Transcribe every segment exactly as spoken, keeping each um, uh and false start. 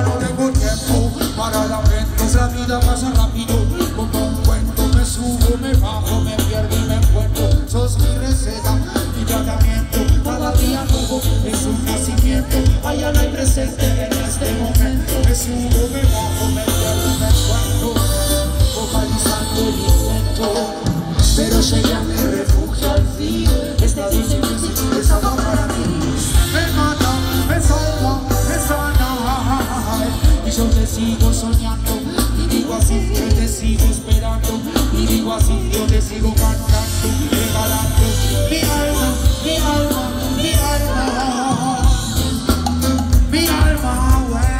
ya no tengo tiempo para lamentos, la vida pasa rápido, como un cuento, me subo, me bajo, me pierdo y me encuentro. Sos mi receta, mi tratamiento, cada día nuevo es un nacimiento. Allá no hay presente en este momento, me subo, me bajo, me pierdo y me encuentro, focalizando el intento, pero llegué a mi refugio al fin. Este día es algo para mí, me mata, me salva, me sana, y yo te sigo soñando, y digo así, yo te sigo esperando, y digo así, yo te sigo cantando, regalando mi alma, mi alma, mi alma, mi alma, güey.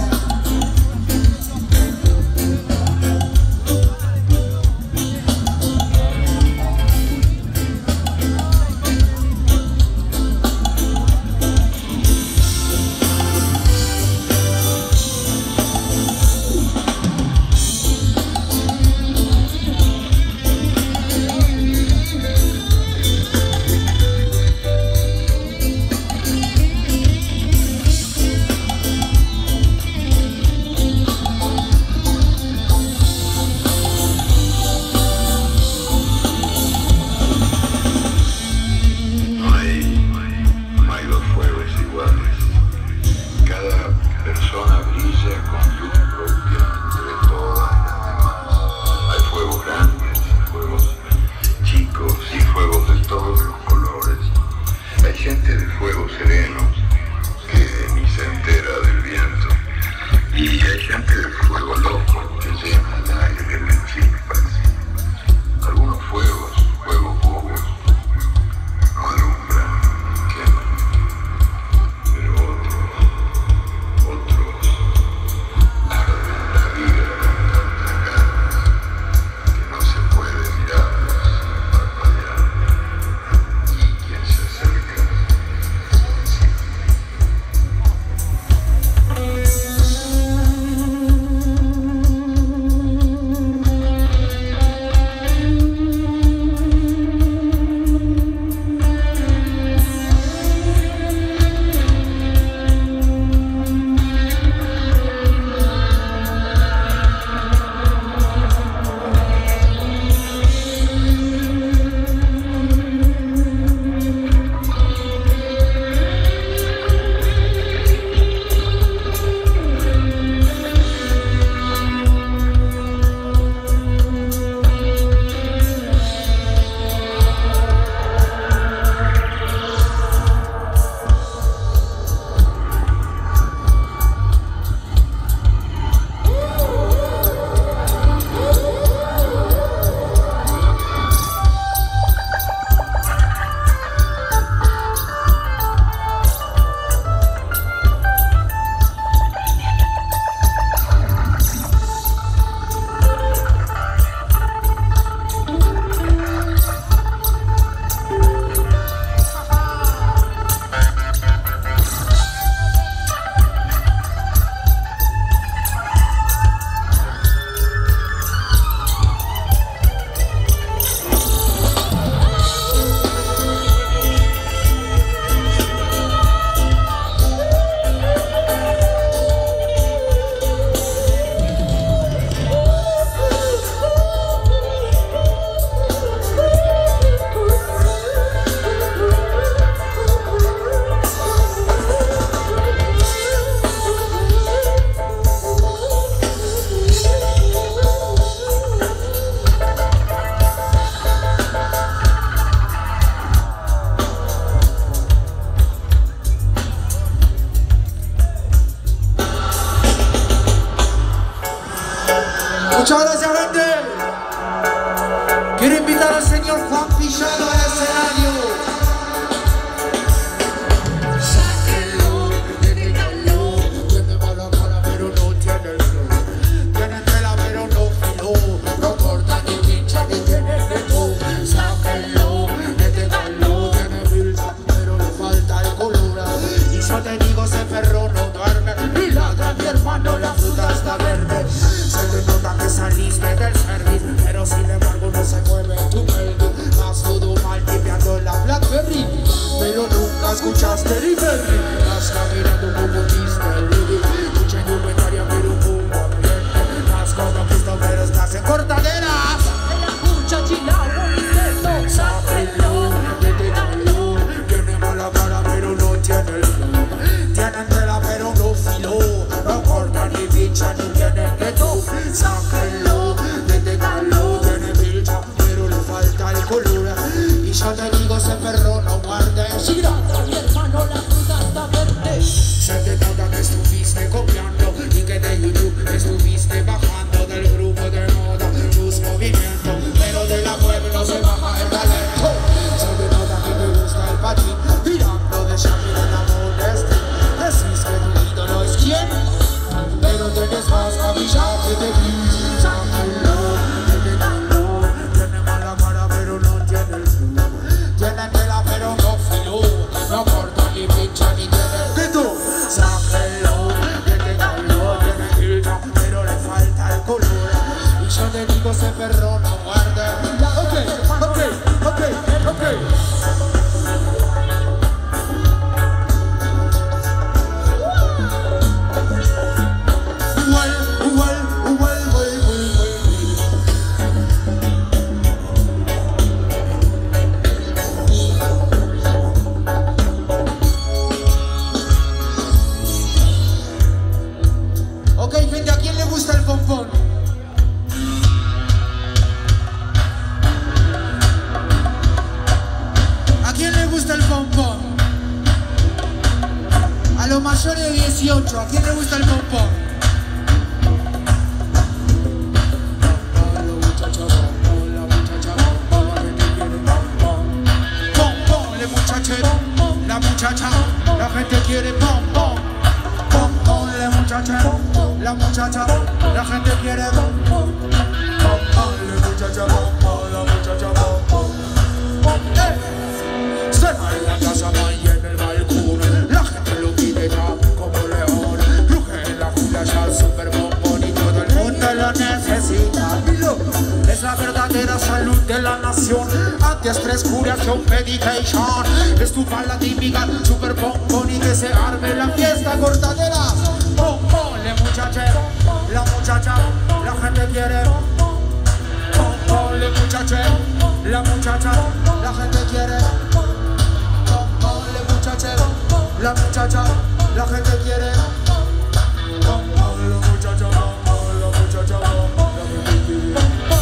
Muchas gracias, gente. Quiero invitar al señor Juan Villano al escenario. Sáquenlo, déjenlo. Tiene mala cara pero no tiene el flow. Tiene tela pero no filo. No corta ni pincha ni tiene reto. Sáquenlo, déjenlo. Tiene filtro pero le falta el color. Y yo te digo, ese perro no duerme. Y ladra mi hermano, la fruta está verde. Se te nota que saliste del service, pero sin embargo no se mueve tu pelo. Vas todo mal tipeando la Blackberry, pero nunca escuchaste Riverry. Vas caminando como Disney, escuchando pincha ni tiene que tú. Sáquenlo, deténganlo, tiene pincha, pero le falta el color. Y yo te digo, ese perro no muerde. Si grata, mi hermano, la fruta está verde. Se te nota que estuviste copiando y que de YouTube estuviste bajando del grupo de moda tus movimientos, pero de la web no se baja el talento. Se te nota que te gusta el patín, tirando de Shakira en amor de este. Decís que tu ídolo es quien, pero tienes más maquillaje de ti. Sácalo, deténganlo, tiene mala cara pero no tiene el flow. Tiene tela pero no filo, no corta ni pincha ni tiene que tú. Sáquenlo, deténganlo, tiene filtro, pero le falta el color. Y yo te digo, ese perro no muerde. Ok, ok, ok, ok. Igual, igual, igual, igual, ok, gente, ¿a quién le gusta el pompón? ¿A quién le gusta el pompón? A los mayores de dieciocho, ¿a quién le gusta el pompón? Los muchachos, pompón, la muchacha, pompón, la gente quiere pompón. Pompón, le muchache, la muchacha, la gente quiere pompón. Pompón, le muchache, la muchacha, la gente quiere pompón. Pompón, le muchacha, pompón, la muchacha, pompón. ¡Eh! Cena en la casa, y en el balcón, la gente lo pide ya como león. Ruge en la fila ya super bombón y todo el mundo lo necesita. Es la verdadera salud de la nación. Antiestrés, curación, medication. Estufa la típica super bombón y que se arme la fiesta cortadera. Bombón, le muchache, la muchacha, la gente quiere. Bombón, le muchache, la muchacha, la gente quiere. Bombón, le muchache, la muchacha, la gente quiere. Bombón, le muchacha, bombón, la muchacha, bombón, la gente quiere.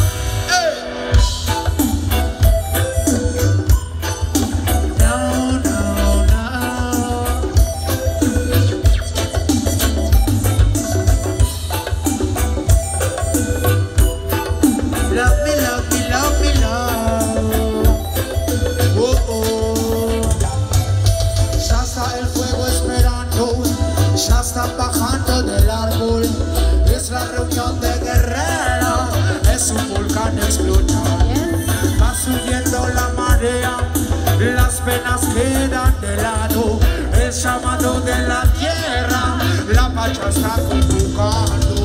Están bajando del árbol, es la reunión de guerreros, es un volcán explotando, va subiendo la marea, las penas quedan de lado, el llamado de la tierra, la pacha está convocando.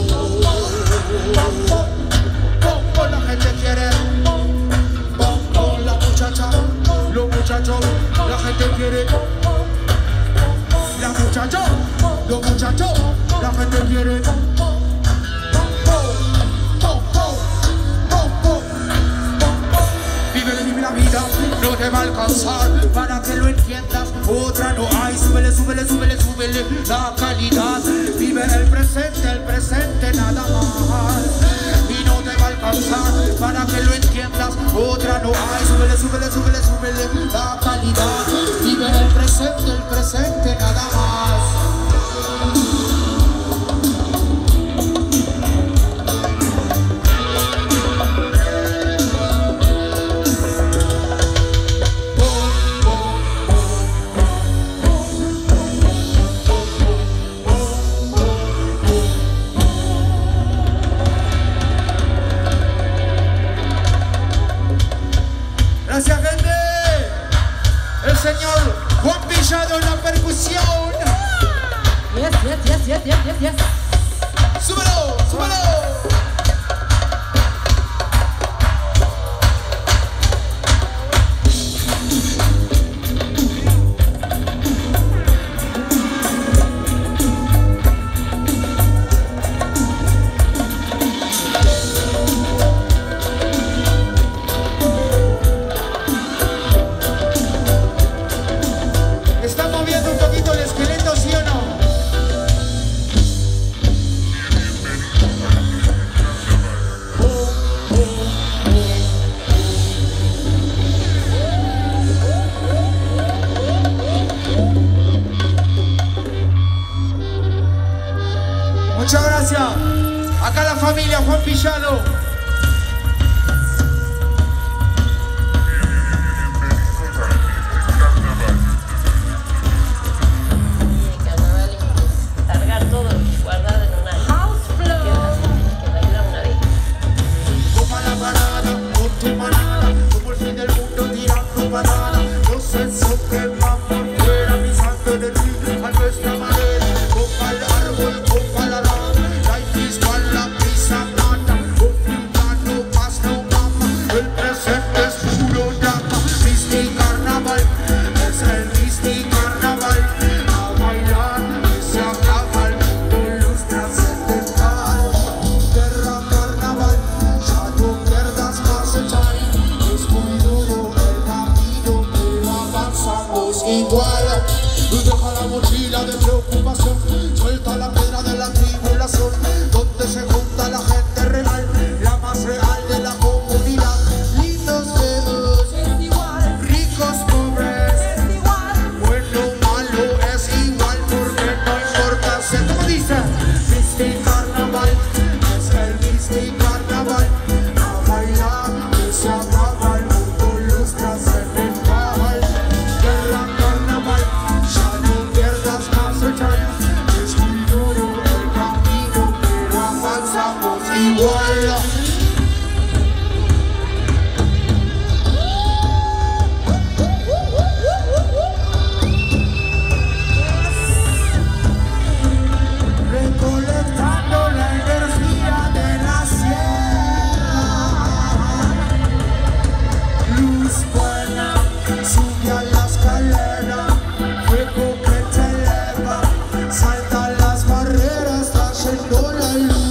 Pompo, la gente quiere, pompo, la muchacha, los muchachos, la gente quiere. La muchacha, los muchachos, la gente quiere. Vive, vive la vida, no te va a alcanzar. Para que lo entiendas, otra no hay. Súbele, súbele, súbele, súbele la calidad. Vive el presente, el presente nada más. Y no te va a alcanzar. Para que lo entiendas, otra no hay. Súbele, súbele, súbele, súbele la calidad. Vive el presente, el presente nada más. Gracias, gente. El señor Juan Villado en la percusión. Muchas gracias. Acá la familia Juan Pillado. Igual, deja la mochila de preocupación, suelta la piedra de la tribulación, donde se junta la gente real, la más real de la comunidad. Lindos feos, es igual, ricos pobres, es igual, bueno malo es igual, porque no importa ser como dice. Misty Carnaval, es el Misty Carnaval, a bailar que se acaba el mundo, lustras en el cabal. Igual. Recolectando la energía de la sierra. Luz buena, sube a la escalera, fuego que te eleva, salta las barreras, trayendo la luz.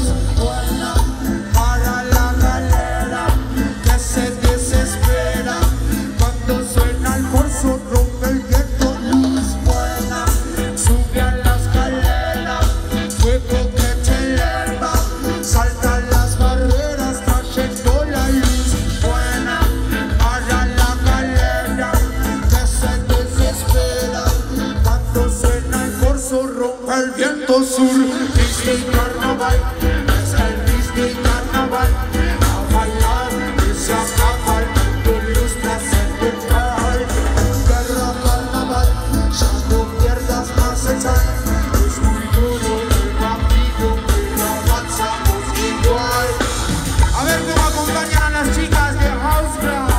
Rompe el viento sur, Misty Carnaval, es el Misty Carnaval, a bailar y se acaba el mundo, lustras en el cabal. Guerra carnaval, ya no pierdas más el time, es muy duro el camino, pero avanzamos igual. A ver cómo acompañan a las chicas de House Club.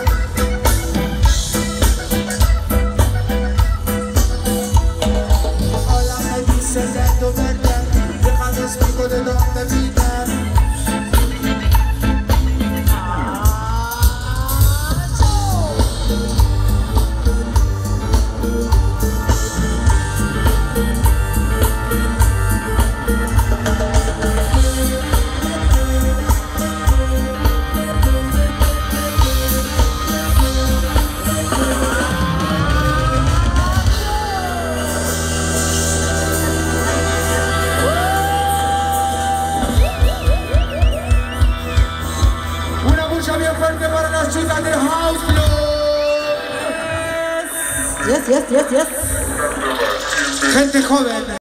Dedo verde, déjame explico de dónde vine. Bien fuerte para las chicas de House Club. Yes, yes, yes, yes. Gente joven.